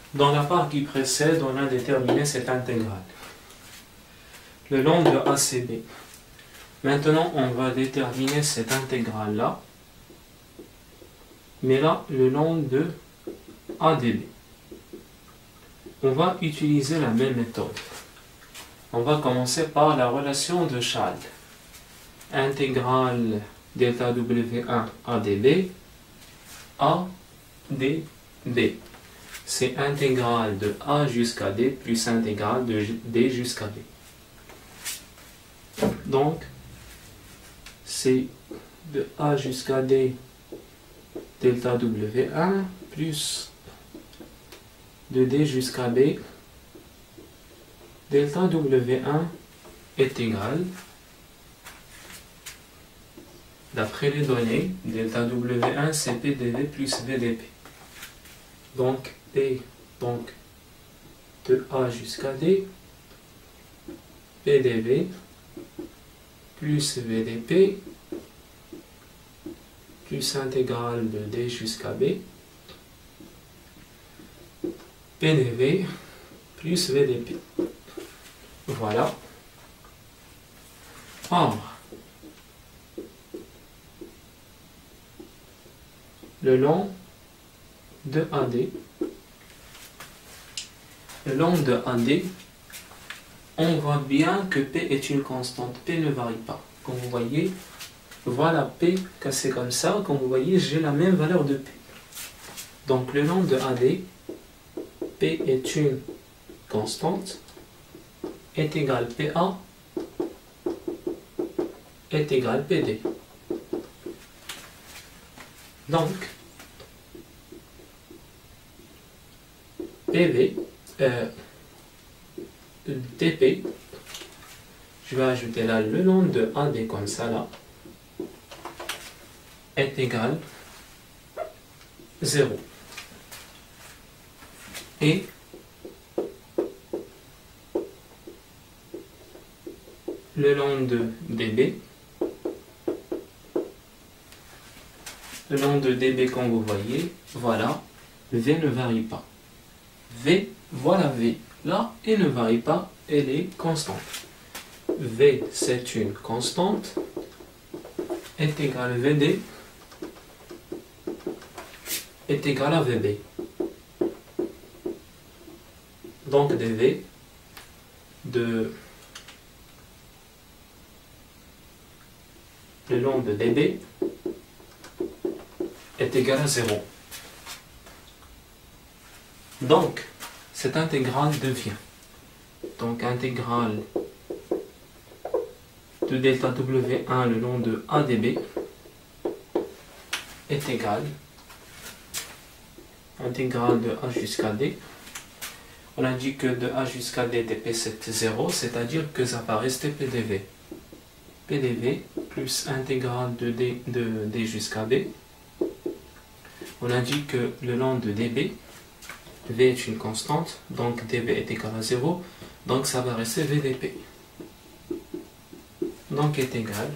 Dans la part qui précède, on a déterminé cette intégrale. Le long de ACB. Maintenant, on va déterminer cette intégrale-là, mais là, le long de ADB. On va utiliser la même méthode. On va commencer par la relation de Chasles. Intégrale delta W1 ADB, ADB. C'est intégrale de A jusqu'à D plus intégrale de D jusqu'à B. Donc, c'est de A jusqu'à D delta W1 plus de D jusqu'à B delta W1 est égal, d'après les données, delta W1 c'est PDV plus VDP. Donc P de A jusqu'à D, PDV plus VDP plus intégrale de D jusqu'à B, PDV plus VDP. Voilà. Or, le long de AD, on voit bien que P est une constante. P ne varie pas. Comme vous voyez, voilà P cassé comme ça. Comme vous voyez, j'ai la même valeur de P. Donc le long de AD, P est une constante, est égal PA, est égal PD. Donc, DP, je vais ajouter là le long de AD comme ça là, est égal 0. Et le long de DB, comme vous voyez, voilà, V ne varie pas. V, voilà V, là, elle ne varie pas, elle est constante. V, c'est une constante, est égal à VD, est égal à VB. Donc dV le long de DB est égal à 0. Donc, cette intégrale devient donc intégrale de delta W1 le long de ADB est égale intégrale de A jusqu'à D. On a dit que de A jusqu'à D, dP c'est 0, c'est-à-dire que ça va rester PDV. PDV plus intégrale de D jusqu'à B. On a dit que le long de DB, V est une constante, donc DB est égal à 0, donc ça va rester VDP. Donc est égal,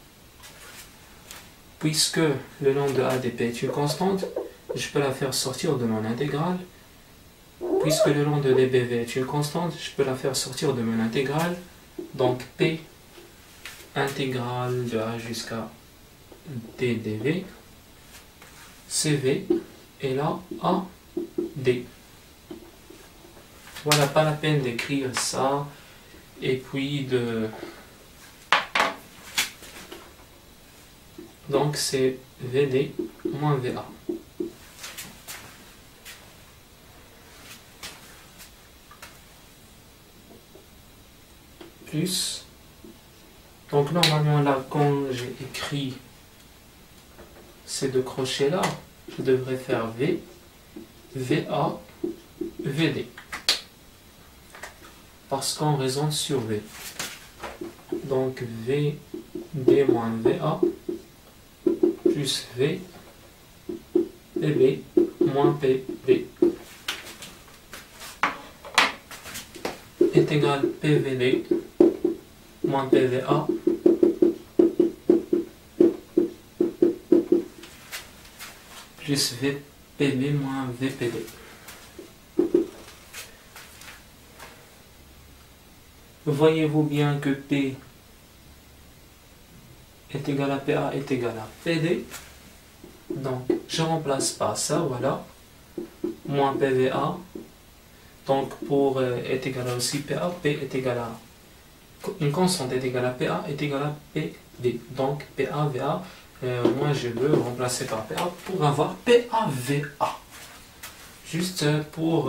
puisque le long de ADP est une constante, je peux la faire sortir de mon intégrale. Puisque le long de DBV est une constante, je peux la faire sortir de mon intégrale. Donc P intégrale de A jusqu'à D dV, CV, et là AD. Voilà, pas la peine d'écrire ça, et puis de... Donc c'est VD moins VA. Plus. Donc normalement là, quand j'ai écrit ces deux crochets là, je devrais faire V, VA, VD. Parce qu'on raisonne sur V. Donc VD moins VA plus V, PB moins PB est égal PVD moins PVA plus VPB moins VPD. voyez-vous bien que P est égal à PA est égal à PD. Donc, je remplace par ça, voilà. Moins PVA. Donc, pour est égal à aussi PA, P est égal à... Une constante est égale à PA est égal à PV. Donc, PAVA, moi je veux remplacer par PA pour avoir PAVA. Juste pour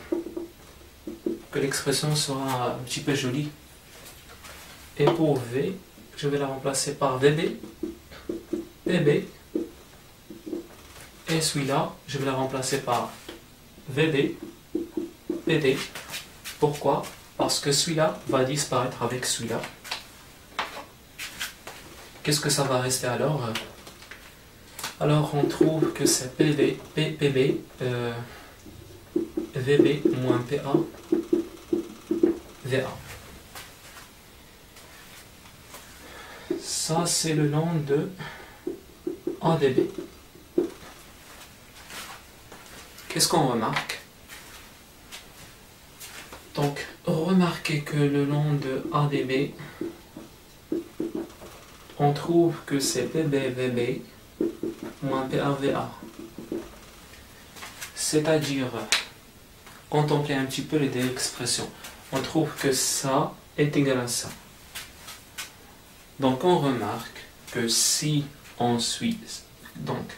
que l'expression soit un petit peu jolie. Et pour V, je vais la remplacer par VB, PB. Et celui-là, je vais la remplacer par VB, PD. Pourquoi? Parce que celui-là va disparaître avec celui-là. Qu'est-ce que ça va rester alors? Alors on trouve que c'est PB, VB moins PA, VA. Ça c'est le nom de ADB. Qu'est-ce qu'on remarque? Donc, remarquez que le long de ADB, on trouve que c'est PBVB moins PAVA. C'est-à-dire, contemplez un petit peu les deux expressions. On trouve que ça est égal à ça. Donc, on remarque que si on suit, donc,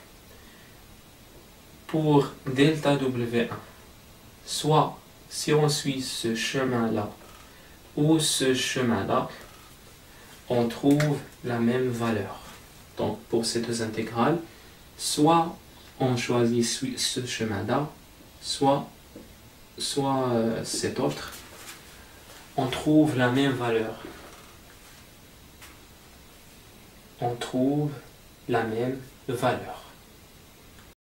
pour delta W1, soit si on suit ce chemin-là ou ce chemin-là, on trouve la même valeur. Donc pour ces deux intégrales, soit on choisit ce chemin-là, soit cet autre, on trouve la même valeur. On trouve la même valeur.